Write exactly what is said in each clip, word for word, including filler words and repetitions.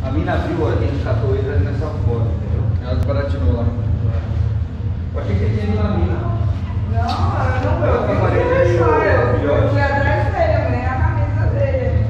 A mina viu a gente catou ele nessa foto, entendeu? Ela desbaratinou lá. Eu achei que ele tinha ido na mina. Não, eu não Ela vi. com a parede aí, Eu o filhote. fui atrás dele, nem a camisa dele.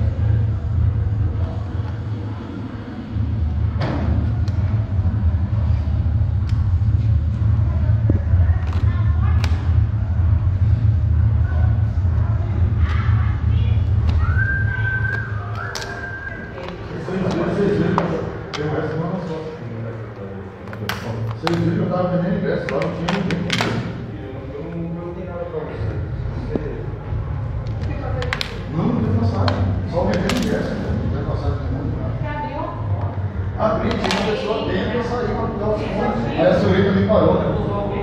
Vocês viram que eu estava vendendo ingresso lá, não tinha ninguém. Não, não tem passagem. Só vendendo ingresso, não tem passagem nenhuma. Você abriu? Abri, tinha uma pessoa dentro e saiu. Aí a senhorita me parou, né?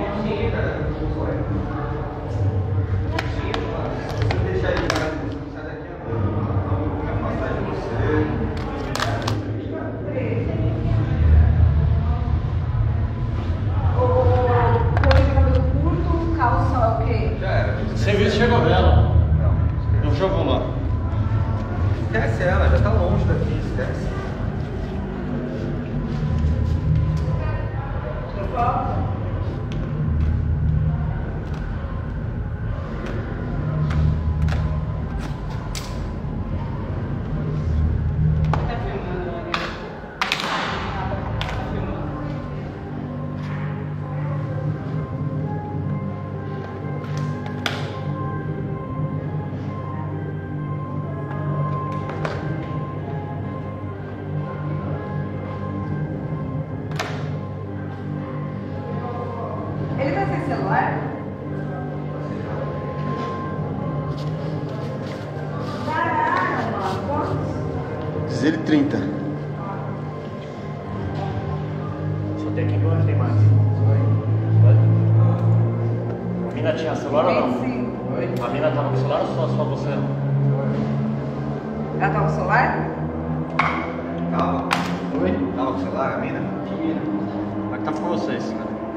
Serviço chegou vela. Não jogou lá. Esquece ela, já tá longe daqui, esquece. Tá filmando ali. Tá filmando. Ele tá sem celular? Caralho, mano. Quantos? Diz ele trinta. Só tem aqui embaixo, tem mais. A mina tinha celular ou não? Tem sim. A mina tava com celular ou só, só você? Ela tá com celular? Tava. Oi? Tava com o celular, a mina? Tinha. Mas tá com vocês, cara.